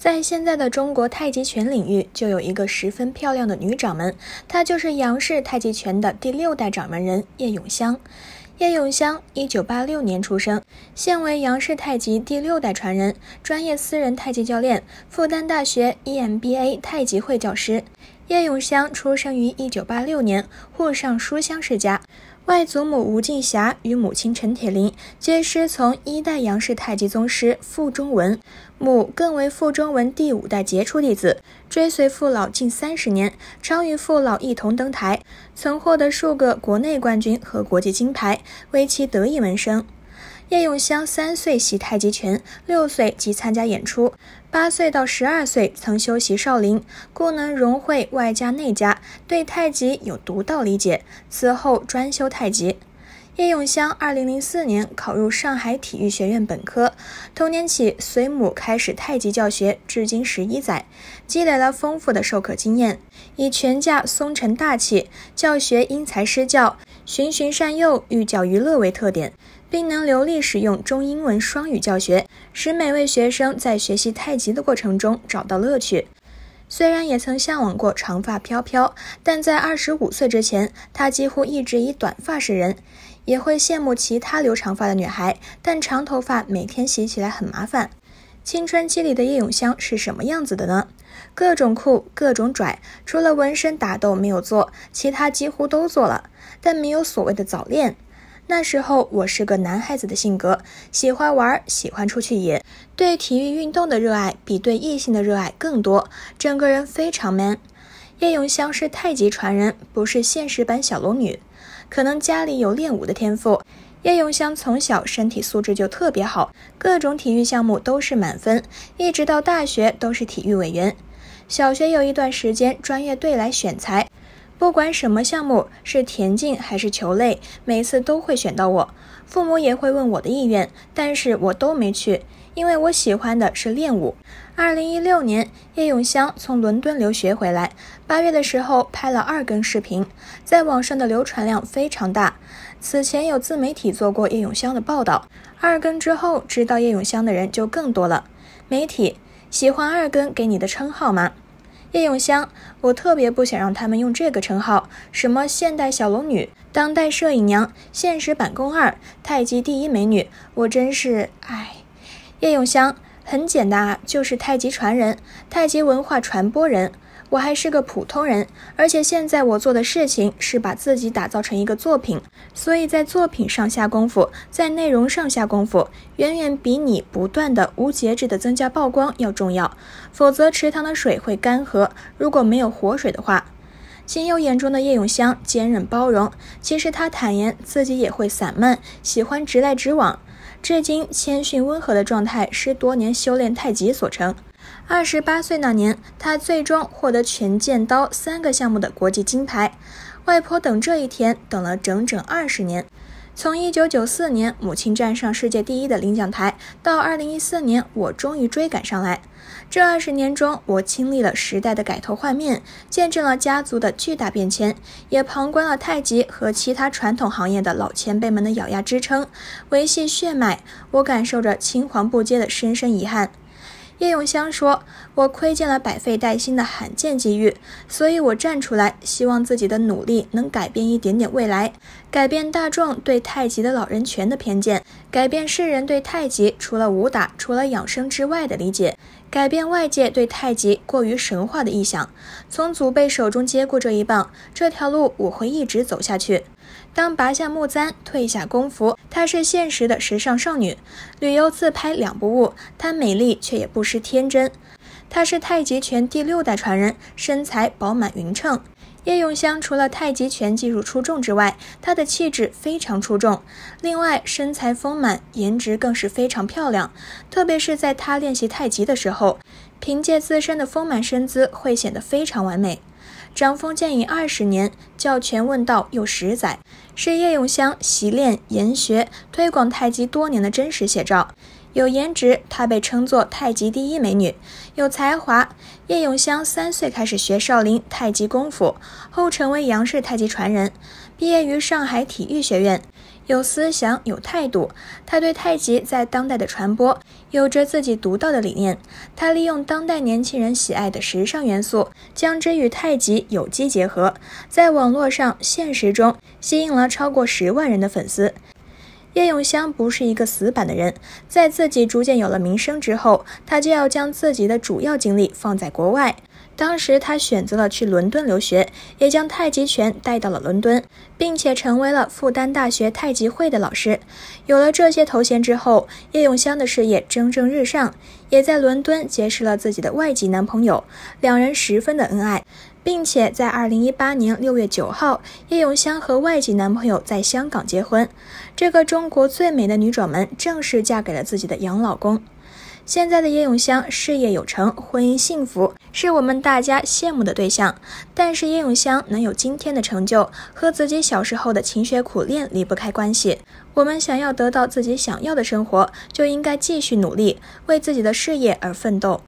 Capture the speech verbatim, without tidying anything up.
在现在的中国太极拳领域，就有一个十分漂亮的女掌门，她就是杨氏太极拳的第六代掌门人叶永香。叶永香一九八六年出生，现为杨氏太极第六代传人，专业私人太极教练，复旦大学 E M B A 太极会教师。叶永香出生于一九八六年，沪上书香世家。外祖母吴静霞与母亲陈铁林皆师从一代杨氏太极宗师傅中文，母更为傅中文第五代杰出弟子，追随傅老近三十年，常与傅老一同登台，曾获得数个国内冠军和国际金牌，为其得意门生。叶永香三岁习太极拳，六岁即参加演出，八岁到十二岁曾修习少林，故能融会外家内家，对太极有独到理解。此后专修太极。叶永香二零零四年考入上海体育学院本科，同年起随母开始太极教学，至今十一载，积累了丰富的授课经验，以拳架松沉大气，教学因材施教，循循善诱，寓教于乐为特点，并能流利使用中英文双语教学，使每位学生在学习太极的过程中找到乐趣。虽然也曾向往过长发飘飘，但在二十五岁之前，他几乎一直以短发示人。也会羡慕其他留长发的女孩，但长头发每天洗起来很麻烦。青春期里的叶永香是什么样子的呢？各种酷，各种拽，除了纹身打斗没有做，其他几乎都做了，但没有所谓的早恋。那时候我是个男孩子的性格，喜欢玩，喜欢出去野，对体育运动的热爱比对异性的热爱更多，整个人非常 man。 叶永香是太极传人，不是现实版小龙女，可能家里有练武的天赋。叶永香从小身体素质就特别好，各种体育项目都是满分，一直到大学都是体育委员。小学有一段时间专业队来选材，不管什么项目，是田径还是球类，每次都会选到我。父母也会问我的意愿，但是我都没去，因为我喜欢的是练武。二零一六年，叶永香从伦敦留学回来，八月的时候拍了二更视频，在网上的流传量非常大。此前有自媒体做过叶永香的报道，二更之后知道叶永香的人就更多了。媒体喜欢二更给你的称号吗？叶永香，我特别不想让他们用这个称号，什么现代小龙女、当代摄影娘、现实版宫二、太极第一美女，我真是唉。叶永香很简单啊，就是太极传人，太极文化传播人。我还是个普通人，而且现在我做的事情是把自己打造成一个作品，所以在作品上下功夫，在内容上下功夫，远远比你不断的无节制的增加曝光要重要，否则池塘的水会干涸，如果没有活水的话。亲友眼中的叶永香坚韧包容，其实他坦言自己也会散漫，喜欢直来直往，至今谦逊温和的状态是多年修炼太极所成。二十八岁那年，他最终获得拳剑刀三个项目的国际金牌。外婆等这一天等了整整二十年，从一九九四年母亲站上世界第一的领奖台，到二零一四年我终于追赶上来。这二十年中，我经历了时代的改头换面，见证了家族的巨大变迁，也旁观了太极和其他传统行业的老前辈们的咬牙支撑，维系血脉。我感受着青黄不接的深深遗憾。叶永香说，我窥见了百废待兴的罕见机遇，所以我站出来，希望自己的努力能改变一点点未来，改变大众对太极的老人拳的偏见，改变世人对太极除了武打除了养生之外的理解，改变外界对太极过于神话的臆想。从祖辈手中接过这一棒，这条路我会一直走下去。当拔下木簪，褪下工服，她是现实的时尚少女，旅游自拍两不误，她美丽却也不失天真。她是太极拳第六代传人，身材饱满匀称。叶永香除了太极拳技术出众之外，她的气质非常出众，另外身材丰满，颜值更是非常漂亮。特别是在她练习太极的时候，凭借自身的丰满身姿会显得非常完美。掌风剑影二十年，教拳问道又十载，是叶永香习练、研学、推广太极多年的真实写照。有颜值，她被称作太极第一美女；有才华，叶永香三岁开始学少林太极功夫，后成为杨氏太极传人，毕业于上海体育学院。有思想，有态度，她对太极在当代的传播有着自己独到的理念。他利用当代年轻人喜爱的时尚元素，将之与太极有机结合，在网络上、现实中吸引了超过十万人的粉丝。叶永香不是一个死板的人，在自己逐渐有了名声之后，他就要将自己的主要精力放在国外。当时他选择了去伦敦留学，也将太极拳带到了伦敦，并且成为了复旦大学太极会的老师。有了这些头衔之后，叶永香的事业蒸蒸日上，也在伦敦结识了自己的外籍男朋友，两人十分的恩爱。并且在二零一八年六月九号，叶永香和外籍男朋友在香港结婚。这个中国最美的女掌门正式嫁给了自己的洋老公。现在的叶永香事业有成，婚姻幸福，是我们大家羡慕的对象。但是叶永香能有今天的成就，和自己小时候的勤学苦练离不开关系。我们想要得到自己想要的生活，就应该继续努力，为自己的事业而奋斗。